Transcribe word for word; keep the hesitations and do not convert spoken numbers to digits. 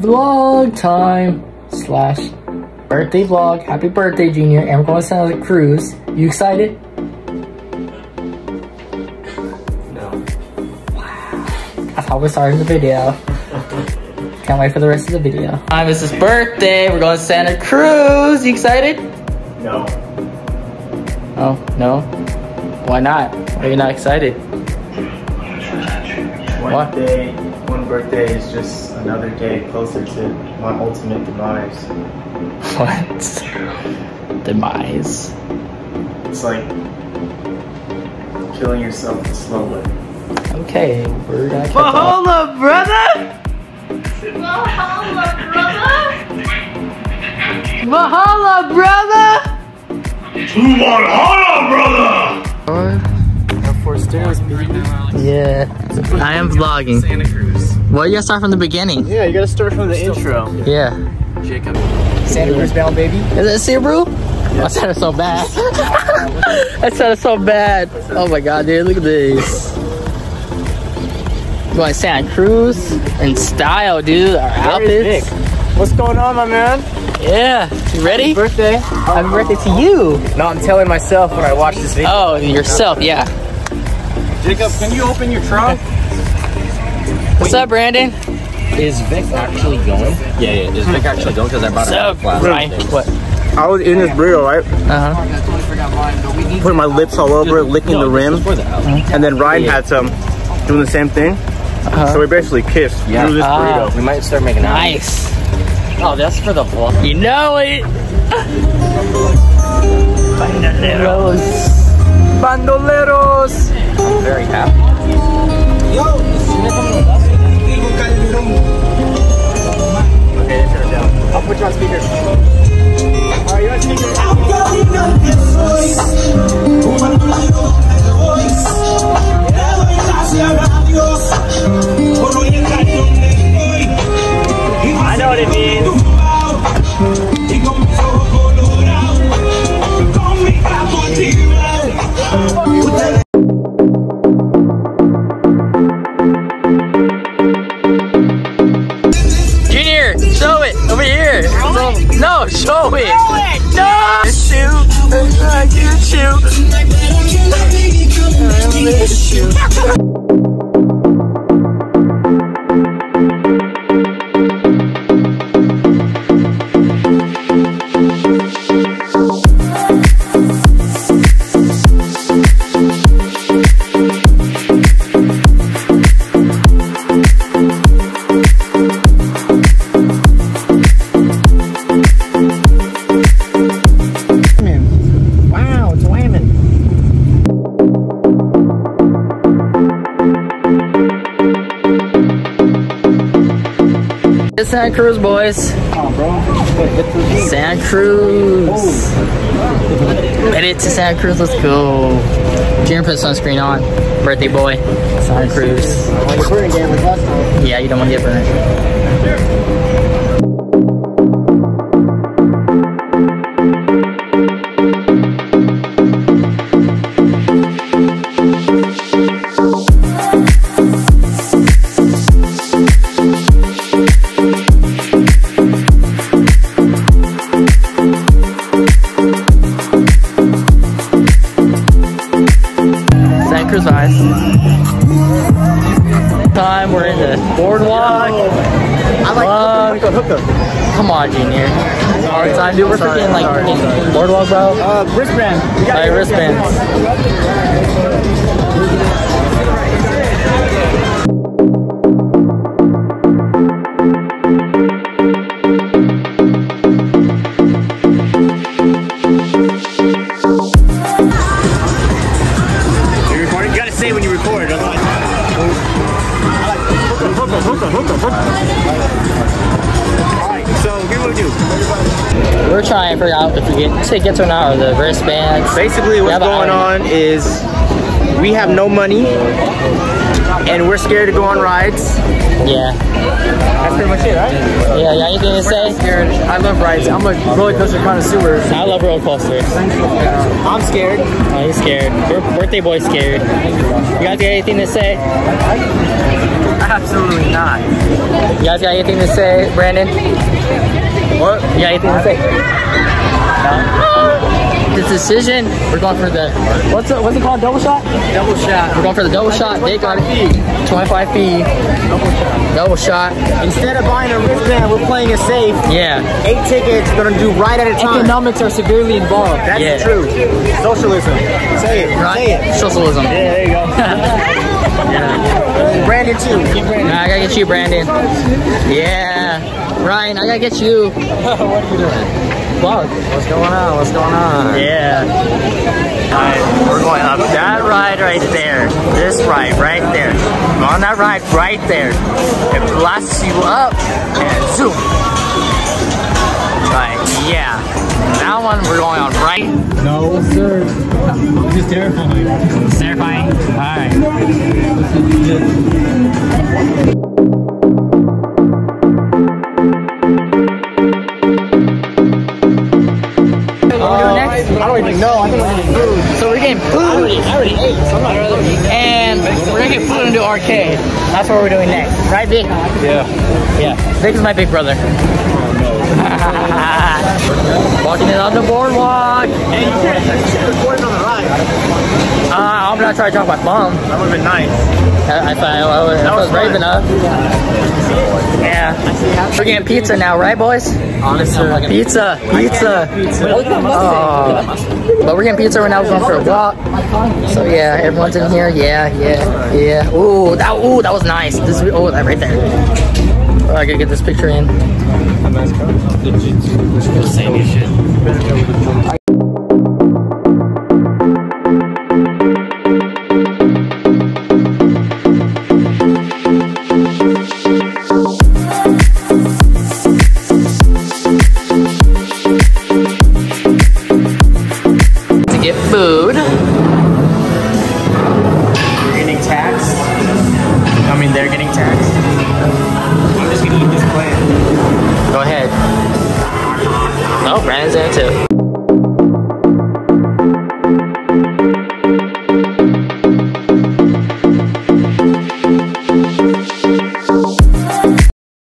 Vlog time slash birthday vlog. Happy birthday, Junior. And we're going to Santa Cruz. You excited? No. Wow. That's how we're starting the video. Can't wait for the rest of the video. Time is his birthday. We're going to Santa Cruz. You excited? No. Oh, no? Why not? Why are you not excited? One What? day, one birthday is just another day closer to my ultimate demise. What? Demise. It's like killing yourself the slow way. Okay, we're gonna catch up. Mahola, brother! Mahola, brother! Mahola, brother! Mahola, brother! Yeah, I am vlogging. Santa Cruz. Well, you gotta start from the beginning. Yeah, you gotta start from the intro. Yeah. Jacob. Santa Cruz bound, baby. Is it Subaru? Yeah. I said it so bad. I said it so bad. Oh my god, dude, look at this. Going to Santa Cruz in style, dude. Our outfits. What's going on, my man? Yeah. You ready? Happy birthday. Happy birthday to you. No, I'm telling myself when I watch this video. Oh, yourself, yeah. Jacob, can you open your trunk? What's up, Brandon? Is Vic actually going? Yeah, yeah. Is Vic actually going? Because I brought it So, up last Ryan, night. what? I was in this burrito, right? Uh-huh. Putting my lips all over it, licking the rim. And then Ryan had some doing the same thing. Uh-huh. So we basically kissed Yeah. through this Ah. burrito. We might start making out. Nice. Oh, that's for the vlog. You know it. Bandoleros. Bandoleros! I'm very happy. Okay, turn it down. I'll put you on speaker. Alright, you're on speaker. I know what it means. Junior, show it over here. No, show it. No. Shoot. I can shoot. Wow, it's whamming. It's Santa Cruz, boys. Oh, bro. Santa Cruz. Edit to Santa Cruz. Let's go. Junior put sunscreen on. Birthday boy. Santa Cruz. Like burn again like last time. Yeah, you don't want to get burned. Santa Cruz eyes. Time we're in the boardwalk. I like Uh, hookah, hookah. Come on, Junior. All the time, dude. We're Sorry, freaking like sorry, freaking sorry. boardwalk, bro. Uh, wristband. We got All right, wristbands. You recording? You gotta say when you record, otherwise. Hookah, hookah, hookah, hookah. Alright, so here's what we do. We're trying to figure out if we get tickets or not, or the wristbands. Basically, We what's have an going hour. on is we have no money and we're scared to go on rides. Yeah. That's pretty much it, right? Yeah, you got anything to say? Scared. I love rides. I'm a roller coaster connoisseur. I love roller coasters. I'm scared. Oh, he's scared. Bir- Birthday boy's scared. You guys got anything to say? I Absolutely not. You guys got anything to say, Brandon? What? You got anything to say? No? This decision, we're going for the, what's it, what's it called, double shot? Double shot. We're going for the double shot. They got it. twenty-five P. Double shot. Double shot. Instead of buying a wristband, we're playing it safe. Yeah. Eight tickets, we're gonna do right at a time. Economics are severely involved. That's yeah. true. Socialism. Say it. Right? Say it. Socialism. Yeah, there you go. Yeah. Brandon too. Get Brandon. Nah, I gotta get you, Brandon. Yeah. Ryan, I gotta get you. What are you doing? Vlog. What's going on? What's going on? Yeah. Alright, we're going up that ride right there. This ride right there. We're on that ride right there. It blasts you up and zoom. Right, yeah. That one we're going on right. No, sir. This is terrifying. It's terrifying. Alright. I don't even know. I think we're getting food. So we're getting food. I already, I already ate. So I'm not really. And we're gonna get food into arcade. That's what we're doing next. Right, Vic? Yeah. Yeah. Vic is my big brother. Walking it on the boardwalk. Hey, you can't actually record on the ride. Uh, I'm gonna try to drop my phone. That would have been nice. I, I, I, I, I was brave enough. Yeah. We're getting pizza now, right, boys? Honestly, Pizza, pizza. Oh. But we're getting pizza right now. We're going for a walk. So yeah, everyone's in here. Yeah, yeah, yeah. Ooh, that, ooh, that was nice. This, oh, that right there. Oh, I gotta get this picture in. Same shit. Get food. We're getting taxed. I mean, they're getting taxed.